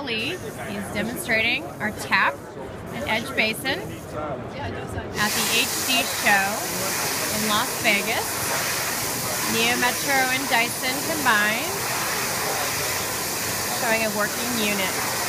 Ali. He's demonstrating our tap and edge basin at the HD show in Las Vegas. Neo Metro and Dyson combined, showing a working unit.